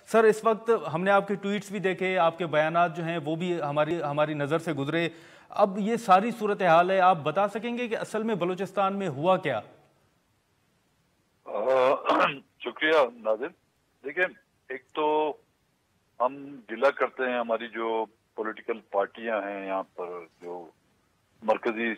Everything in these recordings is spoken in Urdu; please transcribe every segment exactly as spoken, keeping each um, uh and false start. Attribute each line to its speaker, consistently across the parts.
Speaker 1: سر اس وقت ہم نے آپ کے ٹویٹس بھی دیکھے، آپ کے بیانات جو ہیں وہ بھی ہماری ہماری نظر سے گزرے. اب یہ ساری صورتحال ہے، آپ بتا سکیں گے کہ اصل میں بلوچستان میں ہوا کیا؟
Speaker 2: شکریہ ناظر. دیکھیں، ایک تو ہم گلہ کرتے ہیں ہماری جو پولیٹیکل پارٹیاں ہیں یہاں پر، جو مرکزی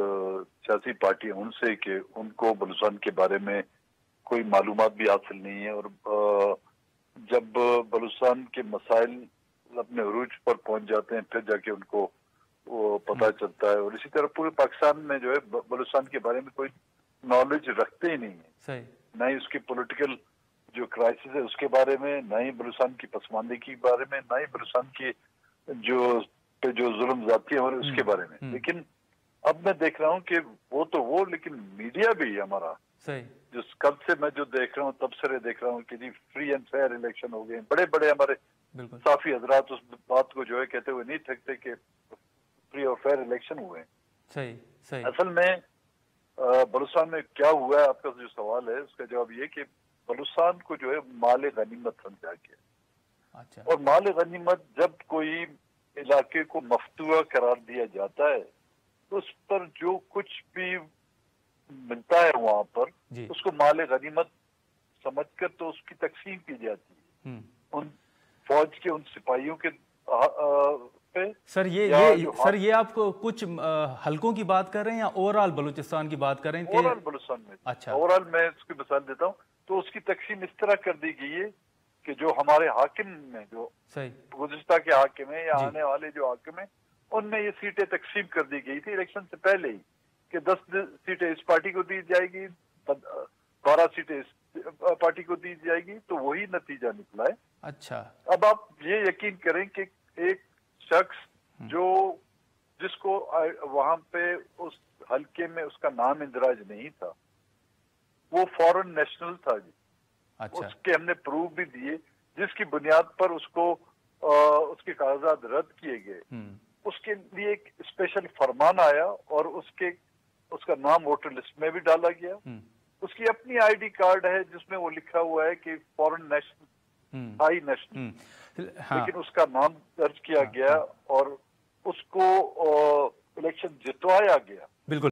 Speaker 2: سیاسی پارٹی ہیں، ان سے کہ ان کو بلوچستان کے بارے میں کوئی معلومات بھی حاصل نہیں ہے. اور جب بلوچستان کے مسائل اپنے عروج پر پہنچ جاتے ہیں پھر جا کے ان کو وہ پتہ چلتا ہے. اور اسی طرح پورے پاکستان میں جو ہے بلوچستان کے بارے میں کوئی نالج رکھتے ہی نہیں ہے، نہ ہی اس کی پولیٹیکل جو کرائسس ہے اس کے بارے میں، نہ ہی بلوچستان کی پسماندگی کے بارے میں، نہ ہی بلوچستان کی جو پہ جو ظلم زیادتی ہے اس کے بارے میں. لیکن اب میں دیکھ رہا ہوں کہ وہ تو وہ لیکن میڈیا بھی ہمارا جس کل سے میں جو دیکھ رہا ہوں تبصرے دیکھ رہا ہوں کہ جی فری اینڈ فیئر الیکشن ہو گئے. بڑے بڑے ہمارے صحافی حضرات اس بات کو جو ہے کہتے ہوئے نہیں تھکتے کہ فری اور فیئر الیکشن ہوئے ہیں. اصل میں بلوچستان میں کیا ہوا ہے، آپ کا جو سوال ہے اس کا جواب یہ کہ بلوچستان کو جو ہے مال غنیمت سمجھا گیا. اور مال غنیمت جب کوئی علاقے کو مفتوح قرار دیا جاتا ہے تو اس پر جو کچھ بھی ملتا ہے وہاں پر اس کو مال غنیمت سمجھ کر تو اس کی تقسیم کی جاتی ہے ان فوج کے ان سپاہیوں کے پہ.
Speaker 1: سر یہ یہ سر یہ آپ کو کچھ حلقوں کی بات کر رہے ہیں یا اوور آل بلوچستان کی بات کر رہے ہیں؟
Speaker 2: اوور آل بلوچستان میں. اچھا، اوور آل میں اس کی مثال دیتا ہوں تو اس کی تقسیم اس طرح کر دی گئی ہے کہ جو ہمارے حاکم میں جو گزشتہ کے حاکم ہیں یا آنے والے جو حاکم ہیں ان میں یہ سیٹیں تقسیم کر دی گئی تھی الیکشن سے پہلے ہی کہ دس سیٹیں اس پارٹی کو دی جائے گی، بارہ سیٹیں اس پارٹی کو دی جائے گی. تو وہی نتیجہ نکلا ہے.
Speaker 1: اچھا،
Speaker 2: اب آپ یہ یقین کریں کہ ایک شخص جو جس کو وہاں پہ اس حلقے میں اس کا نام اندراج نہیں تھا وہ فورن نیشنل تھا جی. اس کے ہم نے پروف بھی دیے جس کی بنیاد پر اس کو اس کے کاغذات رد کیے گئے. اس کے لیے ایک اسپیشل فرمان آیا اور اس کے اس کا نام ووٹر لسٹ میں بھی ڈالا گیا. اس کی اپنی آئی ڈی کارڈ ہے جس میں وہ لکھا ہوا ہے کہ فورن نیشنل ہائی نیشنل، لیکن اس کا نام درج کیا گیا اور اس کو الیکشن جتوایا گیا.